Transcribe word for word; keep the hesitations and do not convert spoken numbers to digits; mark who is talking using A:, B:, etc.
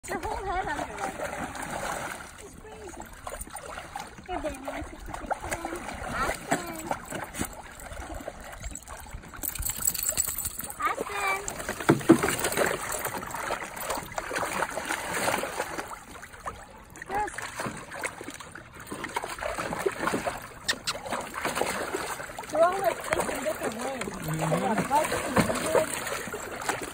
A: Your whole head under there. It's crazy. Here, baby, want to take a picture? Aspen. Aspen. Yes. They're all like facing different ways. Mm-hmm. They have buttons and